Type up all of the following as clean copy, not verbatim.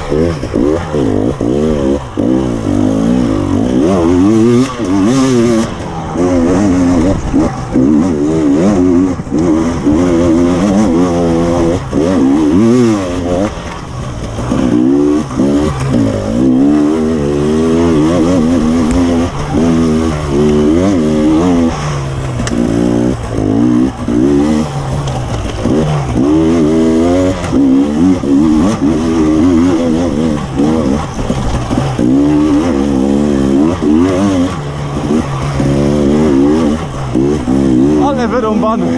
Ale wyrąbane.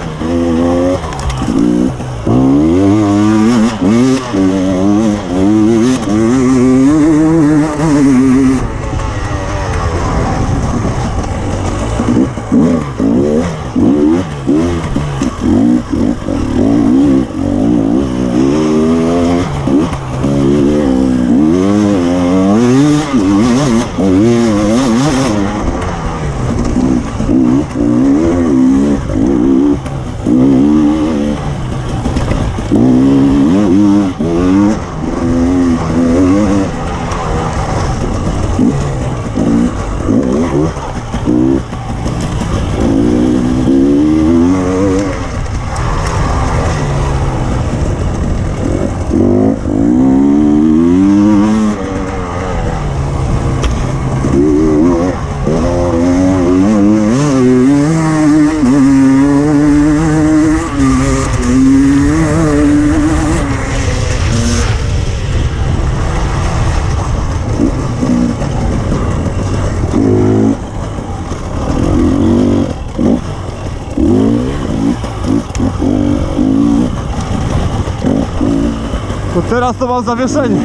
To teraz to mam zawieszenie.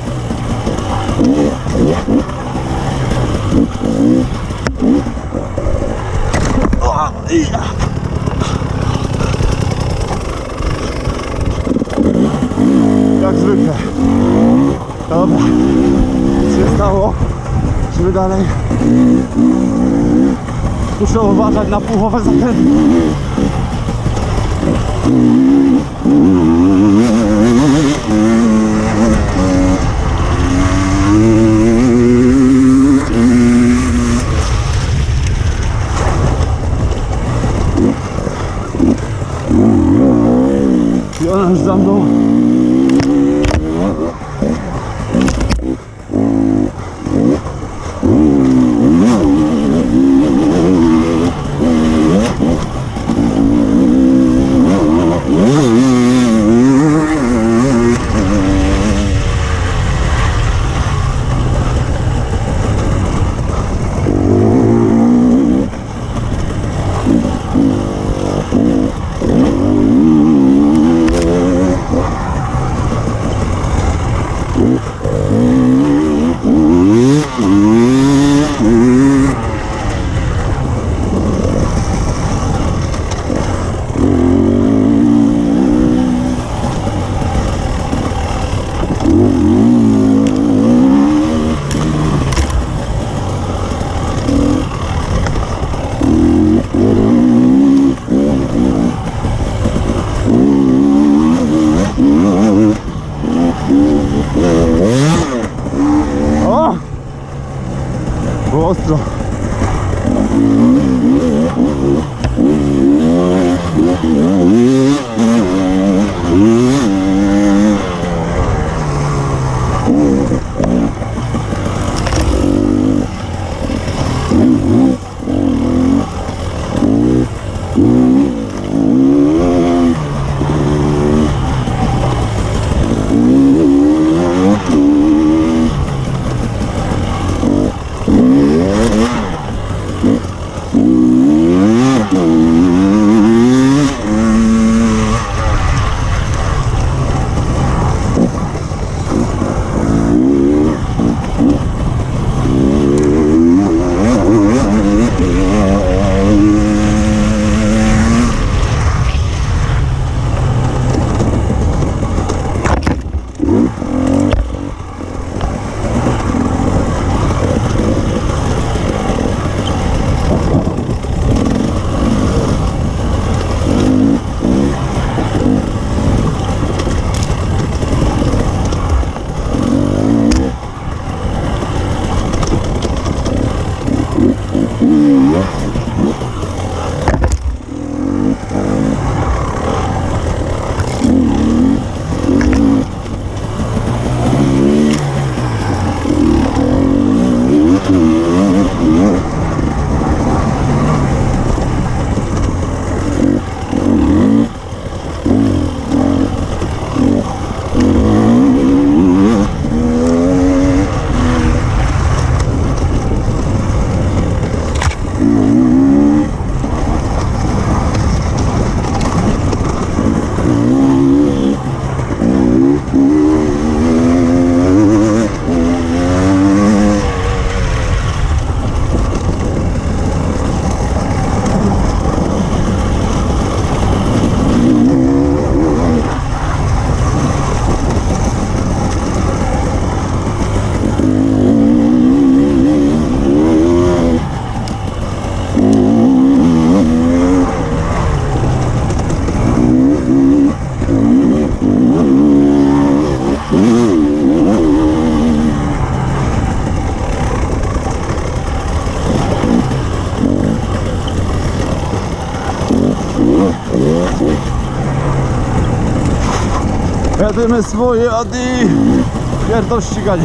Jak zwykle. Dobra. Co się stało? Musimy dalej. Muszę uważać na puchowe zakręty. I ona już za mną. O! Było ostro. Łapiemy swoje, Adi! Pierdol ściganie.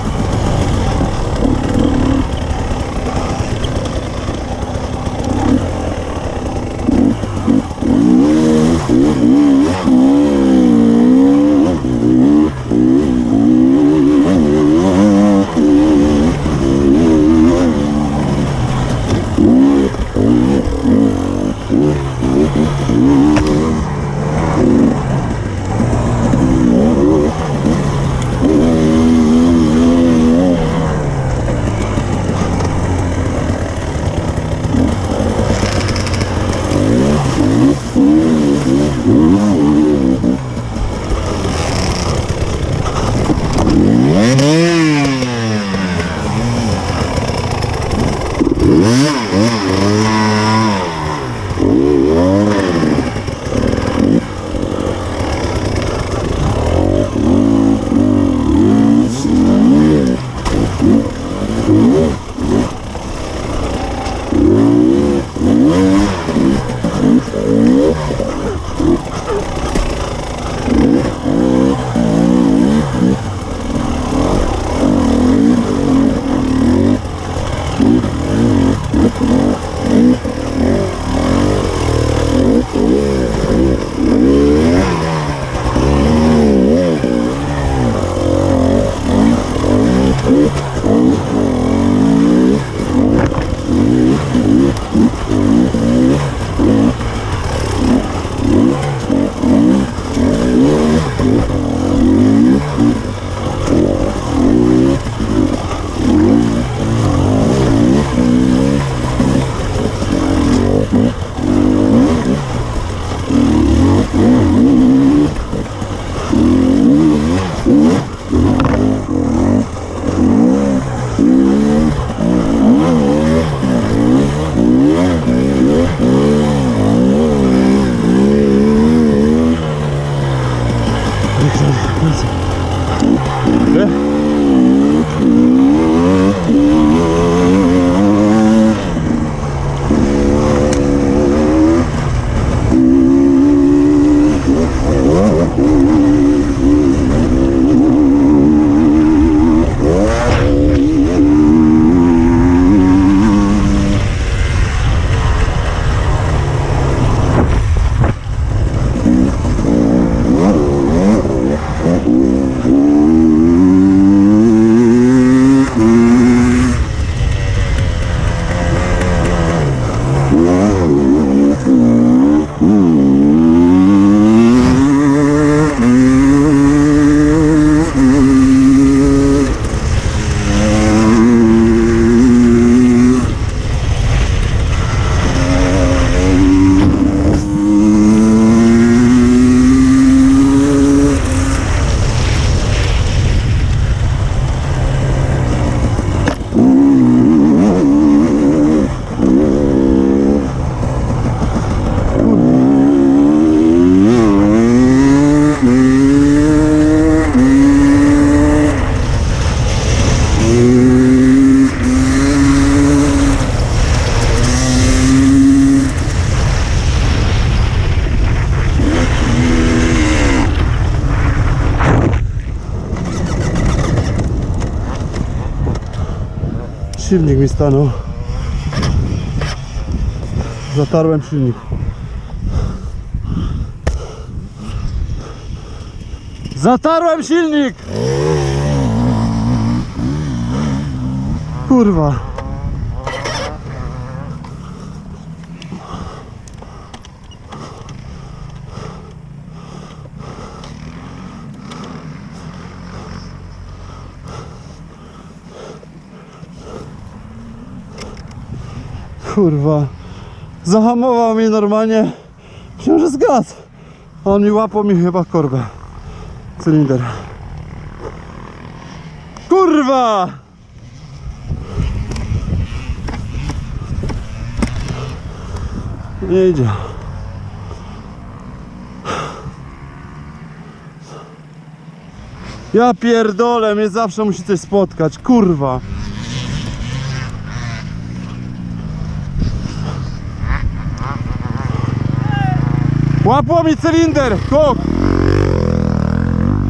Silnik mi stanął. Zatarłem silnik. Zatarłem silnik! Kurwa. Kurwa, zahamował mnie normalnie. Myślałem, że zgasł. A on mi łapał mi chyba korbę. Cylinder. Kurwa! Nie idzie. Ja pierdolę, mnie zawsze musi coś spotkać. Kurwa. Łapło mi cylinder, kok!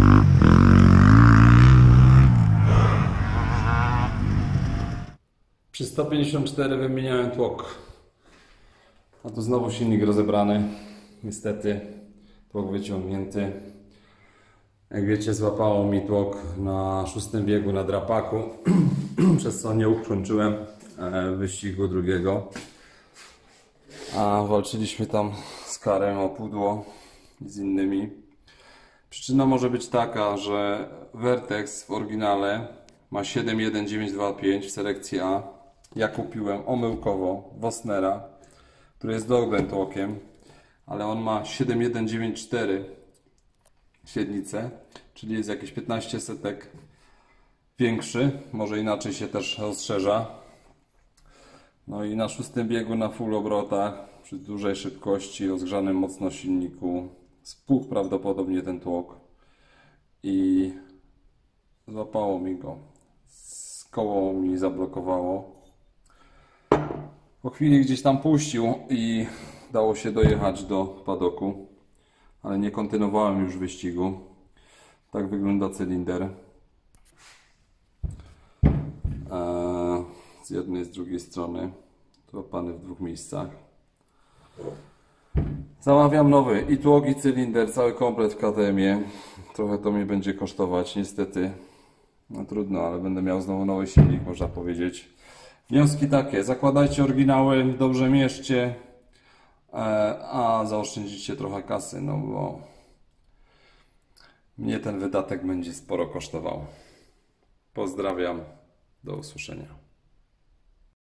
Przy 154 wymieniałem tłok. A tu znowu silnik rozebrany. Niestety tłok wyciągnięty. Jak wiecie, złapało mi tłok na 6. biegu na drapaku, przez co nie ukończyłem wyścigu drugiego. A walczyliśmy tam z Karem o pudło i z innymi. Przyczyna może być taka, że Vertex w oryginale ma 71925 w selekcji A. Ja kupiłem omyłkowo Vossnera, który jest dobrym tłokiem, ale on ma 7194 średnicę, czyli jest jakieś 15 setek większy, może inaczej się też rozszerza. No i na 6. biegu na full obrotach, przy dużej szybkości, rozgrzanym mocno silniku, spuchł prawdopodobnie ten tłok i złapało mi go. Koło mi zablokowało. Po chwili gdzieś tam puścił i dało się dojechać do padoku, ale nie kontynuowałem już wyścigu. Tak wygląda cylinder. Z jednej, z drugiej strony. Złapany w 2 miejscach. Zamawiam nowy i tłok, i cylinder, cały komplet w KTM-ie. Trochę to mnie będzie kosztować, niestety. No trudno, ale będę miał znowu nowy silnik, można powiedzieć. Wnioski takie: zakładajcie oryginały, dobrze mierzcie, a zaoszczędzicie trochę kasy, no bo mnie ten wydatek będzie sporo kosztował. Pozdrawiam, do usłyszenia.